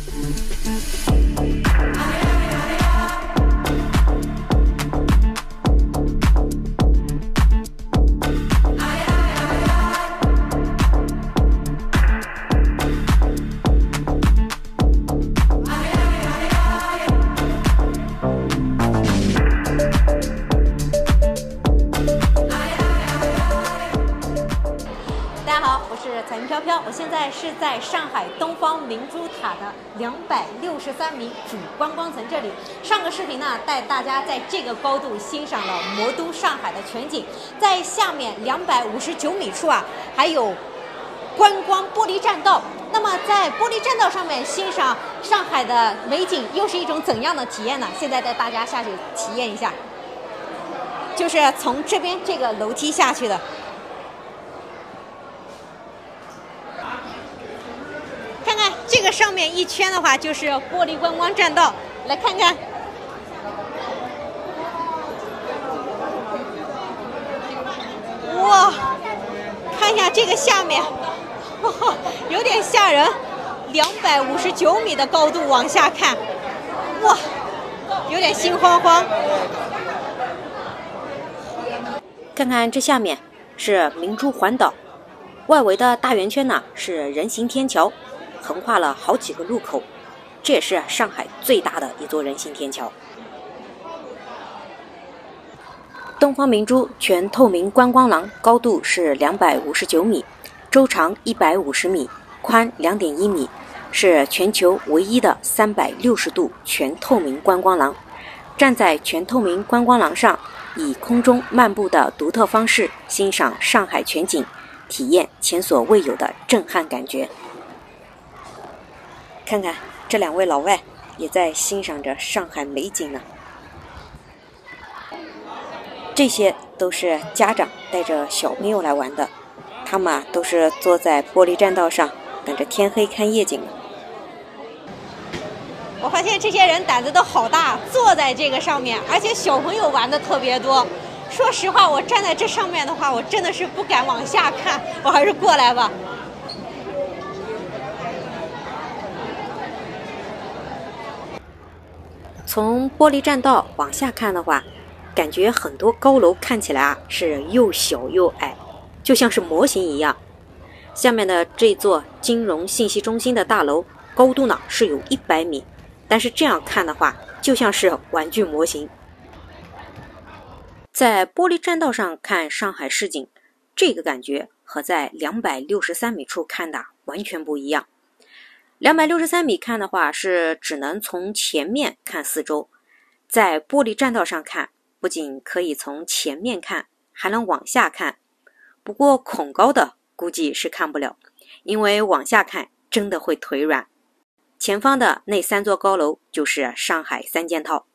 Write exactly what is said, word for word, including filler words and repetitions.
彩云飘飘，我现在是在上海东方明珠塔的两百六十三米主观光层这里。上个视频呢，带大家在这个高度欣赏了魔都上海的全景，在下面两百五十九米处啊，还有观光玻璃栈道。那么在玻璃栈道上面欣赏上海的美景，又是一种怎样的体验呢？现在带大家下去体验一下，就是从这边这个楼梯下去的。看看这个上面一圈的话，就是玻璃观光栈道，来看看。哇，看一下这个下面，哇，有点吓人，两百五十九米的高度往下看，哇，有点心慌慌。看看这下面是明珠环岛，外围的大圆圈呢是人行天桥。横跨了好几个路口，这也是上海最大的一座人行天桥。东方明珠全透明观光廊高度是两百五十九米，周长一百五十米，宽两点一米，是全球唯一的三百六十度全透明观光廊。站在全透明观光廊上，以空中漫步的独特方式欣赏上海全景，体验前所未有的震撼感觉。看看这两位老外也在欣赏着上海美景呢。这些都是家长带着小朋友来玩的，他们啊都是坐在玻璃栈道上等着天黑看夜景。我发现这些人胆子都好大，坐在这个上面，而且小朋友玩的特别多。说实话，我站在这上面的话，我真的是不敢往下看，我还是过来吧。从玻璃栈道往下看的话，感觉很多高楼看起来啊是又小又矮，就像是模型一样。下面的这座金融信息中心的大楼高度呢是有一百米，但是这样看的话就像是玩具模型。在玻璃栈道上看上海市景，这个感觉和在两百六十三米处看的完全不一样。两百六十三米看的话是只能从前面看四周，在玻璃栈道上看不仅可以从前面看，还能往下看。不过恐高的估计是看不了，因为往下看真的会腿软。前方的那三座高楼就是上海三件套，